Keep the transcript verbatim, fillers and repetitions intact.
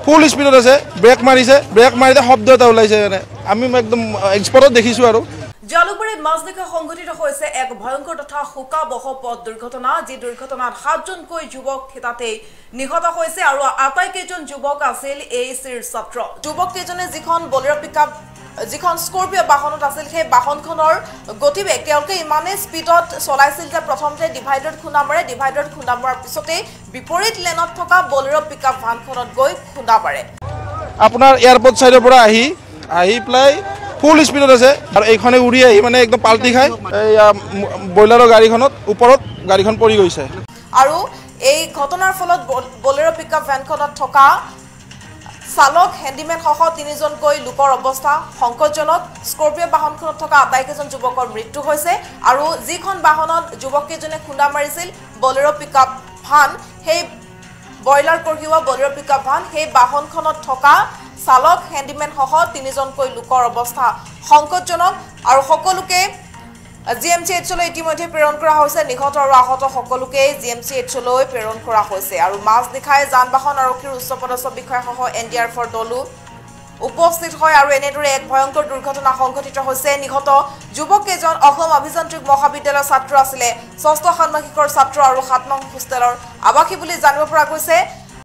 ফুল স্পীডত আছে ব্ৰেক মাৰিছে ব্ৰেক মাৰিতে শব্দ এটা ওলাইছে মানে আমি একদম স্পটত দেখিছো আৰু জালুকবাৰীত মাজনিশা সংঘটিত হৈছে এক ভয়ংকৰ তথা শোকাবহ পথ দুৰ্ঘটনা যি দুৰ্ঘটনাত সাতজনকৈ যুৱক থিতাতে নিহত হৈছে আৰু আটাইকেইজন যুৱক আছিল এই চিৰ ছাত্ৰ যুৱক কেইজনে যিখন বলেৰো পিকআপ যিখন স্কৰপিঅ বাহনত আছিল সেই বাহনখনৰ গতিবেগ তেওঁলোকে ইমানে স্পীডত চলাইছিল যে প্ৰথমতে ডিভাইডাৰত খুন্দা মাৰে ডিভাইডাৰত খুন্দা মৰাৰ পিছতে বিপৰীত লেনত থকা বলেৰো পিকআপ ভানখনত গৈ খুন্দা মাৰে আপোনাৰ এয়াৰপৰ্ট সাইডৰ পৰা আহি আহি প্লাই ফুল স্পীডত আছে আৰু এইখনে উৰি আহি মানে একদম পাল্টি খাই এই বইলাৰৰ গাড়ীখনত ওপৰত গাড়ীখন পৰি গৈছে আৰু এই ঘটনাৰ ফলত বলেৰো পিকআপ ভ্যানখনত থকা চালক হেণ্ডিমেন সহ তিনিজনকৈ লোকৰ অৱস্থা সংকটজনক স্কৰপিঅ বাহনখনত থকা আটাইকেইজন যুৱকৰ মৃত্যু হৈছে আৰু যিখন বাহনত যুৱককেইজনে খুন্দা মাৰিছিল বলেৰো পিকআপ ভান সেই বইলাৰ কঢ়িওৱা বলেৰো পিকআপ ভান সেই বাহনখনত থকা চালক হেণ্ডিমেন সহ তিনিজনকৈ লোকৰ অৱস্থা সংকটজনক আৰু সকলোকে জিএমচিএইচলৈ ইতিমধ্যে প্ৰেৰণ কৰা হৈছে নিহত আৰু আহত সকলোকে জিএমচিএইচলৈ প্ৰেৰণ কৰা হৈছে আৰু মাছ দেখাই যান বাহন আৰক্ষীৰ উচ্চপদস্থ বিষয়াসহ এনডিআৰএফৰ দলো উপস্থিত হয় আৰু এনেদৰে এক ভয়ংকৰ দুৰ্ঘটনা সংঘটিত হৈছে নিহত যুৱককেইজন অসম অভিযান্ত্ৰিক মহাবিদ্যালয়ৰ ছাত্ৰ আছিলে ষষ্ঠ ষান্মাসিকৰ ছাত্ৰ আৰু সাত নং হোষ্টেলৰ আৱাসী বুলি জানিব পৰা গৈছে